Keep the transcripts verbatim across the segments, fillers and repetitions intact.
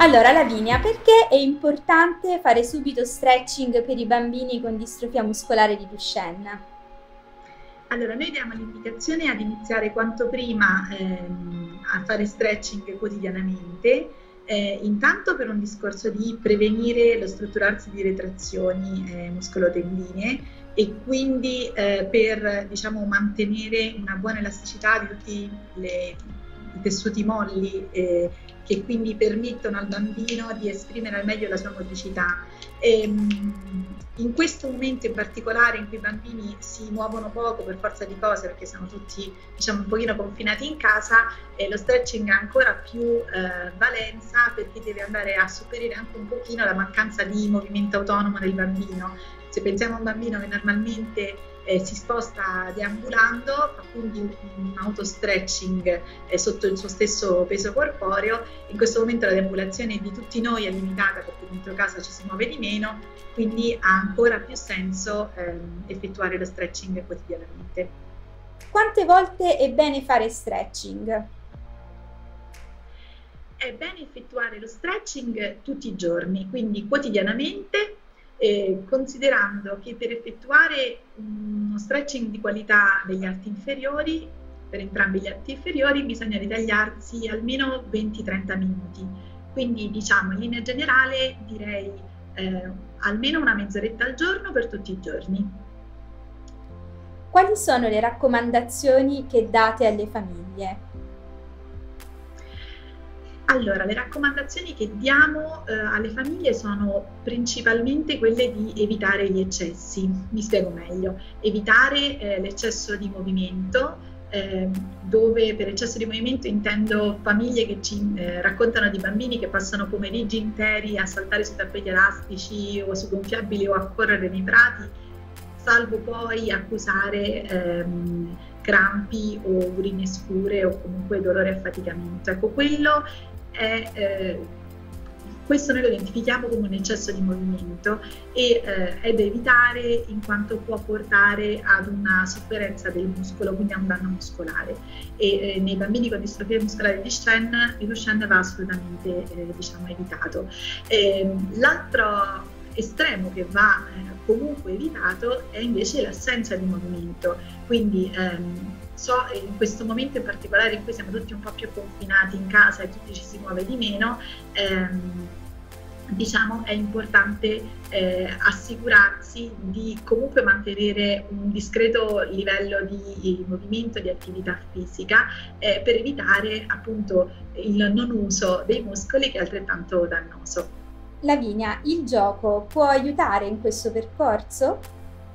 Allora, Lavinia, perché è importante fare subito stretching per i bambini con distrofia muscolare di Duchenne? Allora, noi diamo l'indicazione ad iniziare quanto prima ehm, a fare stretching quotidianamente, eh, intanto per un discorso di prevenire lo strutturarsi di retrazioni eh, muscolotendinee e quindi eh, per, diciamo, mantenere una buona elasticità di tutti le, i tessuti molli eh, che quindi permettono al bambino di esprimere al meglio la sua motricità. E, in questo momento in particolare in cui i bambini si muovono poco per forza di cose perché sono tutti, diciamo, un pochino confinati in casa, eh, lo stretching ha ancora più eh, valenza perché deve andare a sopperire anche un pochino la mancanza di movimento autonomo del bambino. Se pensiamo a un bambino che normalmente eh, si sposta deambulando, fa quindi un, un auto-stretching eh, sotto il suo stesso peso corporeo, in questo momento la deambulazione di tutti noi è limitata perché dentro casa ci si muove di meno, quindi ha ancora più senso ehm, effettuare lo stretching quotidianamente. Quante volte è bene fare stretching? È bene effettuare lo stretching tutti i giorni, quindi quotidianamente, eh, considerando che per effettuare uno stretching di qualità degli arti inferiori, per entrambi gli arti inferiori, bisogna ritagliarsi almeno venti trenta minuti. Quindi, diciamo, in linea generale direi eh, almeno una mezz'oretta al giorno per tutti i giorni. Quali sono le raccomandazioni che date alle famiglie? Allora, le raccomandazioni che diamo eh, alle famiglie sono principalmente quelle di evitare gli eccessi. Mi spiego meglio. Evitare eh, l'eccesso di movimento, eh, dove per eccesso di movimento intendo famiglie che ci eh, raccontano di bambini che passano pomeriggi interi a saltare sui tappeti elastici o su gonfiabili o a correre nei prati, salvo poi accusare ehm, crampi o urine scure o comunque dolore e affaticamento. Ecco, quello è, eh, questo noi lo identifichiamo come un eccesso di movimento e eh, è da evitare in quanto può portare ad una sofferenza del muscolo, quindi a un danno muscolare. E eh, nei bambini con distrofia muscolare di Duchenne, il Duchenne va assolutamente eh, diciamo, evitato. Eh, l'altro estremo che va eh, comunque evitato è invece l'assenza di movimento, quindi ehm, so in questo momento in particolare in cui siamo tutti un po' più confinati in casa e tutti ci si muove di meno, ehm, diciamo è importante eh, assicurarsi di comunque mantenere un discreto livello di movimento, di attività fisica eh, per evitare appunto il non uso dei muscoli che è altrettanto dannoso. Lavinia, il gioco può aiutare in questo percorso?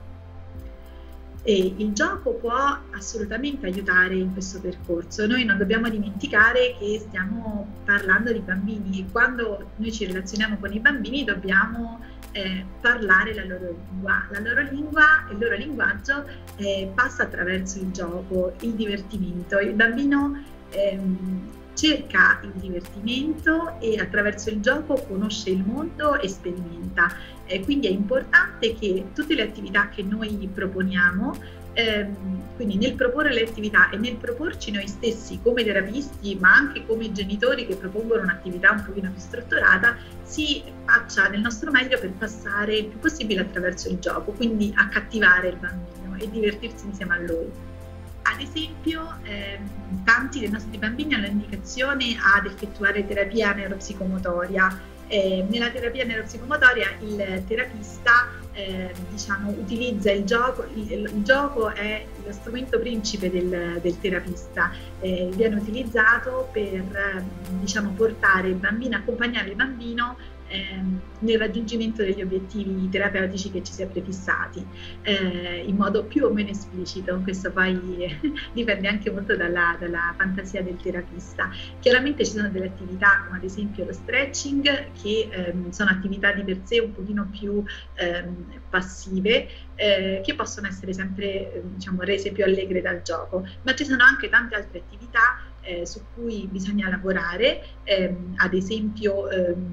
E il gioco può assolutamente aiutare in questo percorso. Noi non dobbiamo dimenticare che stiamo parlando di bambini e quando noi ci relazioniamo con i bambini dobbiamo eh, parlare la loro lingua. La loro lingua, il loro linguaggio eh, passa attraverso il gioco, il divertimento. Il bambino ehm, cerca il divertimento e attraverso il gioco conosce il mondo e sperimenta. Eh, quindi è importante che tutte le attività che noi proponiamo, ehm, quindi nel proporre le attività e nel proporci noi stessi come terapisti, ma anche come genitori che propongono un'attività un pochino più strutturata, si faccia del nostro meglio per passare il più possibile attraverso il gioco, quindi accattivare il bambino e divertirsi insieme a lui. Ad esempio, ehm, tanti dei nostri bambini hanno l'indicazione ad effettuare terapia neuropsicomotoria. Eh, nella terapia neuropsicomotoria il terapista eh, diciamo, utilizza il gioco, il, il gioco è lo strumento principe del, del terapista, eh, viene utilizzato per eh, diciamo, portare il bambino, accompagnare il bambino ehm, nel raggiungimento degli obiettivi terapeutici che ci si è prefissati, eh, in modo più o meno esplicito. Questo poi dipende anche molto dalla, dalla fantasia del terapista. Chiaramente ci sono delle attività come ad esempio lo stretching che ehm, sono attività di per sé un pochino più ehm, passive eh, che possono essere sempre diciamo, rese più allegre dal gioco, ma ci sono anche tante altre attività eh, su cui bisogna lavorare, ehm, ad esempio ehm,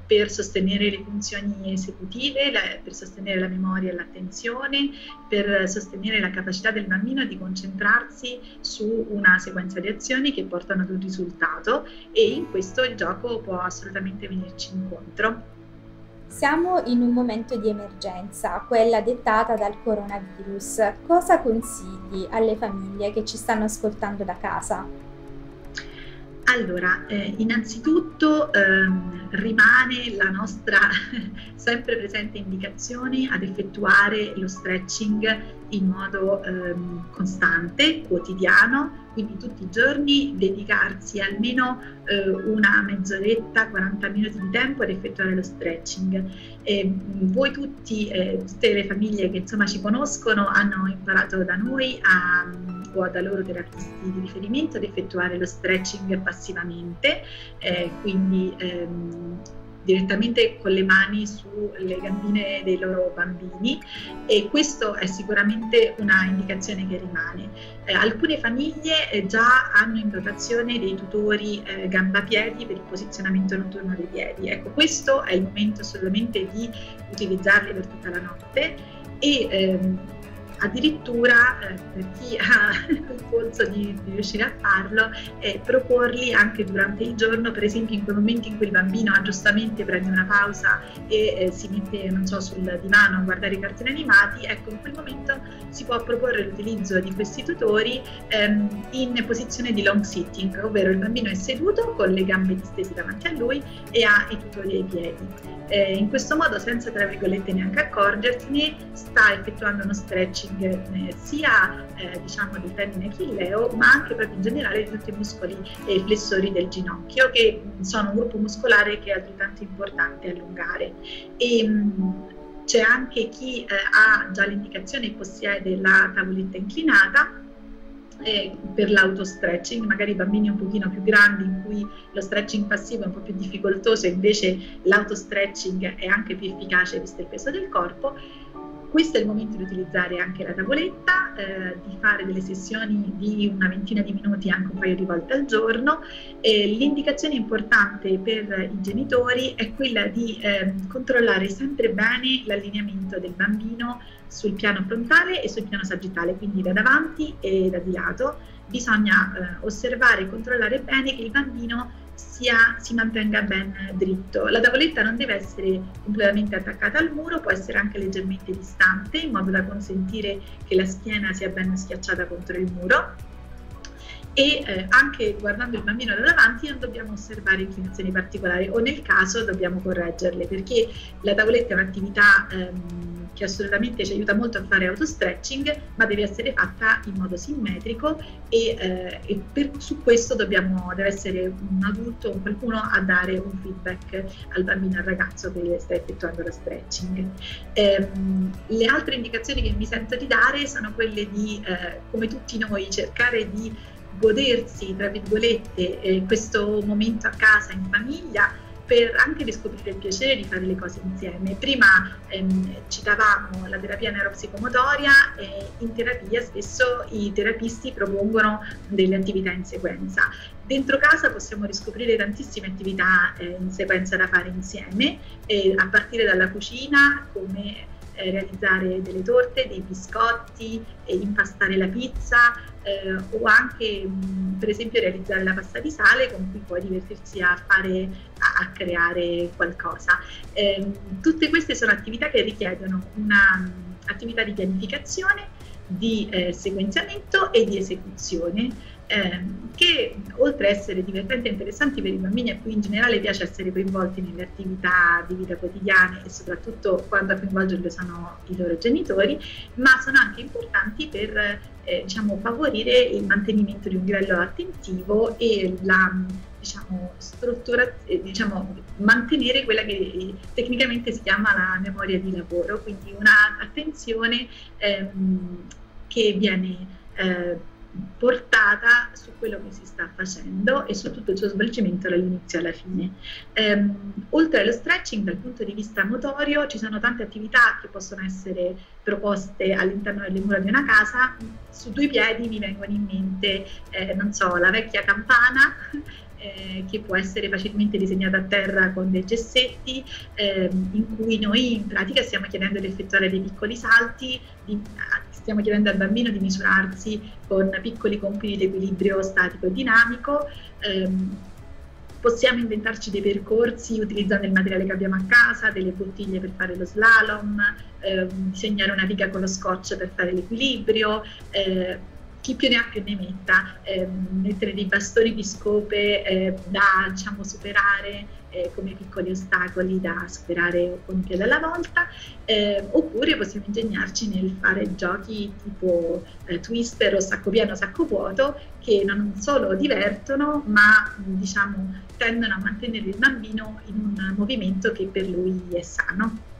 per sostenere le funzioni esecutive, la, per sostenere la memoria e l'attenzione, per sostenere la capacità del bambino di concentrarsi su una sequenza di azioni che portano ad un risultato, e in questo il gioco può assolutamente venirci incontro. Siamo in un momento di emergenza, quella dettata dal coronavirus. Cosa consigli alle famiglie che ci stanno ascoltando da casa? Allora, eh, innanzitutto ehm, rimane la nostra sempre presente indicazione ad effettuare lo stretching in modo ehm, costante, quotidiano, quindi tutti i giorni dedicarsi almeno eh, una mezz'oretta, quaranta minuti di tempo ad effettuare lo stretching. E voi tutti, eh, tutte le famiglie che insomma ci conoscono, hanno imparato da noi a, o da loro terapisti di riferimento ad effettuare lo stretching passivamente, eh, quindi ehm, direttamente con le mani sulle gambine dei loro bambini, e questo è sicuramente una indicazione che rimane. Eh, alcune famiglie eh, già hanno in dotazione dei tutori eh, gamba-piedi per il posizionamento notturno dei piedi. Ecco, questo è il momento assolutamente di utilizzarli per tutta la notte, e ehm, addirittura eh, per chi ha il polso di, di riuscire a farlo, eh, proporli anche durante il giorno, per esempio in quei momenti in cui il bambino ah, giustamente prende una pausa e eh, si mette, non so, sul divano a guardare i cartoni animati. Ecco, in quel momento si può proporre l'utilizzo di questi tutori ehm, in posizione di long sitting, ovvero il bambino è seduto con le gambe distese davanti a lui e ha i tutori ai piedi. Eh, in questo modo, senza tra virgolette neanche accorgersene, sta effettuando uno stretching eh, sia eh, diciamo del tendine achilleo, ma anche proprio in generale di tutti i muscoli e flessori del ginocchio, che sono un gruppo muscolare che è altrettanto importante allungare. E, mh, c'è anche chi eh, ha già l'indicazione e possiede la tavoletta inclinata Eh, per l'auto-stretching, magari bambini un pochino più grandi in cui lo stretching passivo è un po' più difficoltoso e invece l'auto-stretching è anche più efficace visto il peso del corpo. Questo è il momento di utilizzare anche la tavoletta, eh, di fare delle sessioni di una ventina di minuti anche un paio di volte al giorno. Eh, l'indicazione importante per i genitori è quella di eh, controllare sempre bene l'allineamento del bambino sul piano frontale e sul piano sagittale, quindi da davanti e da di lato. Bisogna eh, osservare e controllare bene che il bambino sia, si mantenga ben dritto. La tavoletta non deve essere completamente attaccata al muro, può essere anche leggermente distante, in modo da consentire che la schiena sia ben schiacciata contro il muro. E eh, anche guardando il bambino da davanti non dobbiamo osservare inclinazioni particolari, o nel caso dobbiamo correggerle, perché la tavoletta è un'attività ehm, che assolutamente ci aiuta molto a fare auto-stretching, ma deve essere fatta in modo simmetrico, e, eh, e per, su questo dobbiamo, deve essere un adulto o qualcuno a dare un feedback al bambino, al ragazzo che sta effettuando lo stretching. Ehm, le altre indicazioni che mi sento di dare sono quelle di, eh, come tutti noi, cercare di godersi, tra virgolette, eh, questo momento a casa in famiglia, per anche riscoprire il piacere di fare le cose insieme. Prima ehm, citavamo la terapia neuropsicomotoria, e in terapia spesso i terapisti propongono delle attività in sequenza. Dentro casa possiamo riscoprire tantissime attività eh, in sequenza da fare insieme, eh, a partire dalla cucina, come eh, realizzare delle torte, dei biscotti, eh, impastare la pizza, Eh, o anche mh, per esempio realizzare la pasta di sale, con cui poi divertirsi a fare, a, a creare qualcosa. Eh, tutte queste sono attività che richiedono un'attività di pianificazione, di eh, sequenziamento e di esecuzione, eh, che oltre a essere divertenti e interessanti per i bambini, a cui in generale piace essere coinvolti nelle attività di vita quotidiane, e soprattutto quando a coinvolgerle sono i loro genitori, ma sono anche importanti per eh, diciamo, favorire il mantenimento di un livello attentivo e la diciamo, struttura, eh, diciamo, mantenere quella che eh, tecnicamente si chiama la memoria di lavoro, quindi una attenzione ehm, che viene eh, portata su quello che si sta facendo e su tutto il suo svolgimento dall'inizio alla fine. Ehm, oltre allo stretching, dal punto di vista motorio, ci sono tante attività che possono essere proposte all'interno delle mura di una casa. Su due piedi mi vengono in mente, eh, non so, la vecchia campana, eh, che può essere facilmente disegnata a terra con dei gessetti, eh, in cui noi in pratica stiamo chiedendo di effettuare dei piccoli salti, di, stiamo chiedendo al bambino di misurarsi con piccoli compiti di equilibrio statico e dinamico. ehm, Possiamo inventarci dei percorsi utilizzando il materiale che abbiamo a casa, delle bottiglie per fare lo slalom, eh, disegnare una riga con lo scotch per fare l'equilibrio, eh, chi più ne ha più ne metta, eh, mettere dei bastoni di scope eh, da, diciamo, superare eh, come piccoli ostacoli da superare con un piede alla volta, eh, oppure possiamo ingegnarci nel fare giochi tipo eh, twister o sacco pieno, sacco vuoto, che non solo divertono, ma diciamo tendono a mantenere il bambino in un movimento che per lui è sano.